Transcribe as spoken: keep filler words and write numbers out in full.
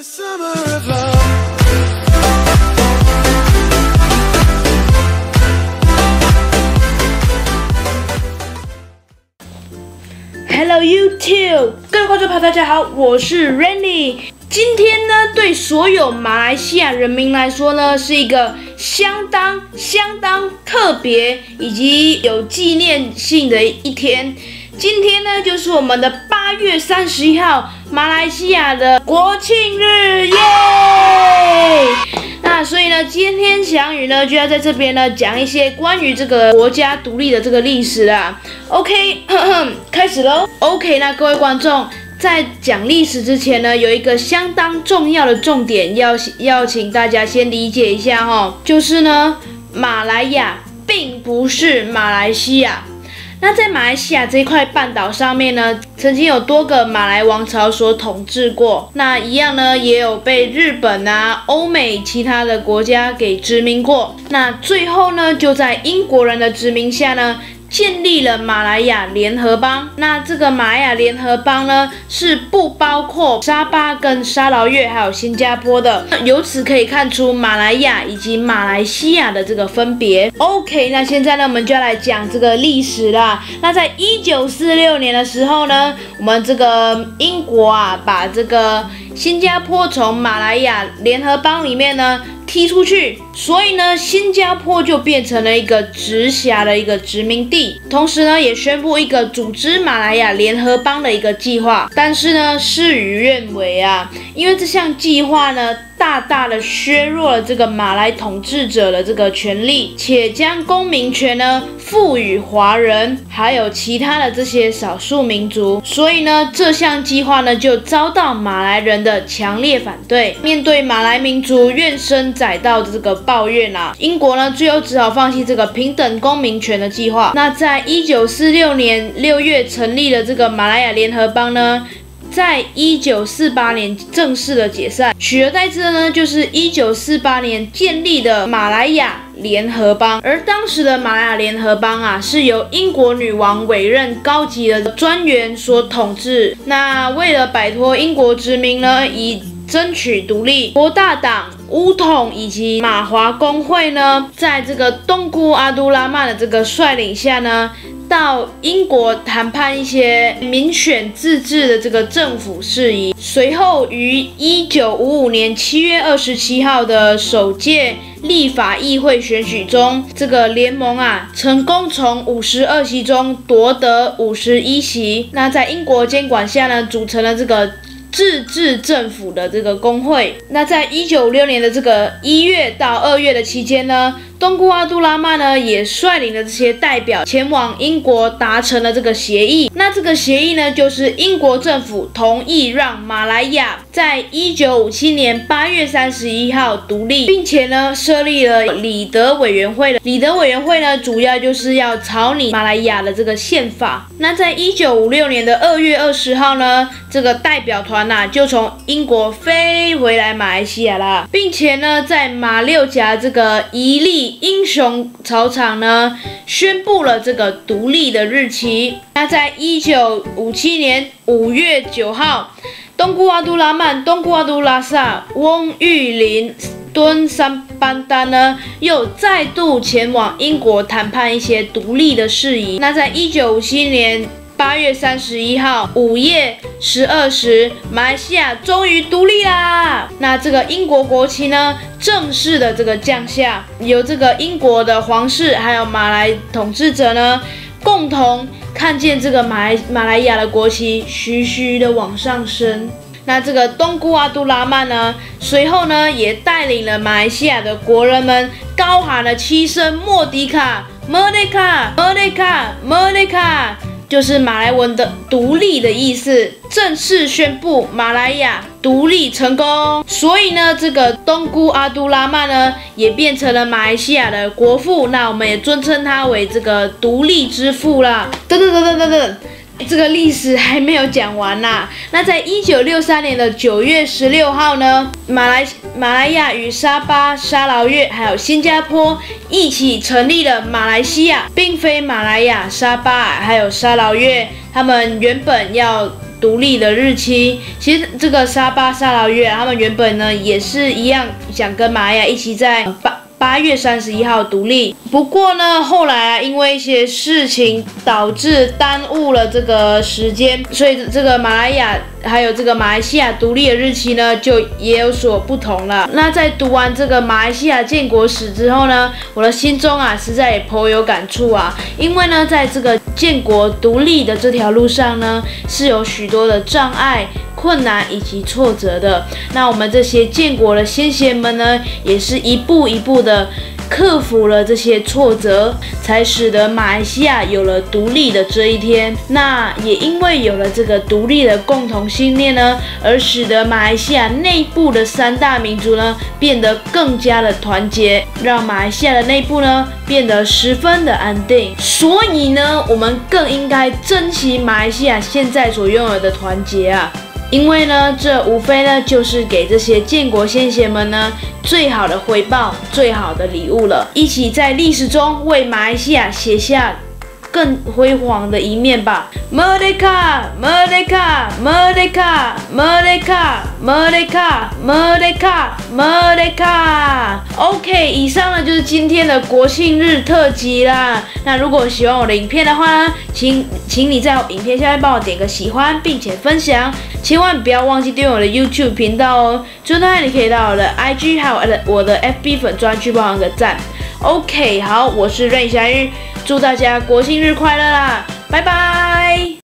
Hello YouTube， 各位观众朋友，大家好，我是 Randy。今天呢，对所有马来西亚人民来说呢，是一个相当相当特别以及有纪念性的一天。今天呢，就是我们的八月三十一号，马来西亚的国庆日，耶！那所以呢，今天翔宇呢就要在这边呢讲一些关于这个国家独立的这个历史啦。OK， 呵呵开始喽。OK， 那各位观众，在讲历史之前呢，有一个相当重要的重点要要请大家先理解一下哈，就是呢，马来亚并不是马来西亚。那在马来西亚这一块半岛上面呢，曾经有多个马来王朝所统治过。那一样呢，也有被日本啊、欧美其他的国家给殖民过。那最后呢，就在英国人的殖民下呢，建立了马来亚联合邦。那这个马来亚联合邦呢，是不包括沙巴跟沙劳越还有新加坡的。由此可以看出马来亚以及马来西亚的这个分别。OK， 那现在呢，我们就要来讲这个历史啦。那在一九四六年的时候呢，我们这个英国啊，把这个新加坡从马来亚联合邦里面呢踢出去，所以呢，新加坡就变成了一个直辖的一个殖民地。同时呢，也宣布一个组织马来亚联合邦的一个计划。但是呢，事与愿违啊，因为这项计划呢，大大的削弱了这个马来统治者的这个权利，且将公民权呢赋予华人还有其他的这些少数民族。所以呢，这项计划呢就遭到马来人的强烈反对。面对马来民族怨声载道的这个抱怨啊，英国呢最后只好放弃这个平等公民权的计划。那在一九四六年六月成立了这个马来亚联合邦呢，在一九四八年正式的解散，取而代之的呢，就是一九四八年建立的马来亚联合邦。而当时的马来亚联合邦啊，是由英国女王委任高级的专员所统治。那为了摆脱英国殖民呢，以争取独立，国大党、巫统以及马华工会呢，在这个东姑阿都拉曼的这个率领下呢，到英国谈判一些民选自治的这个政府事宜。随后于一九五五年七月二十七号的首届立法议会选举中，这个联盟啊，成功从五十二席中夺得五十一席。那在英国监管下呢，组成了这个自治政府的这个工会。那在一九五六年的这个一月到二月的期间呢，东姑阿都拉曼呢也率领了这些代表前往英国达成了这个协议。那这个协议呢，就是英国政府同意让马来亚在一九五七年八月三十一号独立，并且呢设立了里德委员会。里德委员会呢，主要就是要草拟马来亚的这个宪法。那在一九五六年的二月二十号呢，这个代表团呐、啊、就从英国飞回来马来西亚啦，并且呢在马六甲这个一利英雄草场呢，宣布了这个独立的日期。那在一九五七年五月九号，东姑阿都拉曼、东姑阿都拉萨、翁玉林、敦三班丹呢，又再度前往英国谈判一些独立的事宜。那在一九五七年八月三十一号午夜十二时，马来西亚终于独立啦！那这个英国国旗呢，正式的这个降下，由这个英国的皇室还有马来统治者呢，共同看见这个马来马来亚的国旗徐徐的往上升。那这个东姑阿都拉曼呢，随后呢也带领了马来西亚的国人们高喊了七声莫迪卡、莫迪卡、莫迪卡、莫迪卡，就是马来文的独立的意思，正式宣布马来亚独立成功。所以呢，这个东姑阿都拉曼呢，也变成了马来西亚的国父。那我们也尊称他为这个独立之父啦。等等等等等等。这个历史还没有讲完啦。那在一九六三年的九月十六号呢，马来马来亚与沙巴、沙劳越还有新加坡一起成立了马来西亚，并非马来亚、沙巴还有沙劳越他们原本要独立的日期。其实这个沙巴、沙劳越他们原本呢也是一样，想跟马来亚一起在八八月三十一号独立。不过呢，后来啊因为一些事情导致耽误了这个时间，所以这个马来亚还有这个马来西亚独立的日期呢，就也有所不同了。那在读完这个马来西亚建国史之后呢，我的心中啊实在也颇有感触啊，因为呢，在这个建国独立的这条路上呢，是有许多的障碍、困难以及挫折的。那我们这些建国的先贤们呢，也是一步一步的克服了这些挫折，才使得马来西亚有了独立的这一天。那也因为有了这个独立的共同信念呢，而使得马来西亚内部的三大民族呢变得更加的团结，让马来西亚的内部呢变得十分的安定。所以呢，我们更应该珍惜马来西亚现在所拥有的团结啊。因为呢，这无非呢就是给这些建国先贤们呢最好的回报、最好的礼物了。一起在历史中为马来西亚写下更辉煌的一面吧。Merdeka, Merdeka, Merdeka, Merdeka, Merdeka, Merdeka, Merdeka。OK， 以上呢就是今天的国庆日特辑啦。那如果喜欢我的影片的话呢，请请你在影片下面帮我点个喜欢，并且分享。千万不要忘记订阅我的 YouTube 频道哦。最后呢，你可以到我的 I G 还有我的 F B 粉专去帮我个赞。OK， 好，我是任霞玉，祝大家国庆日快乐啦，拜拜。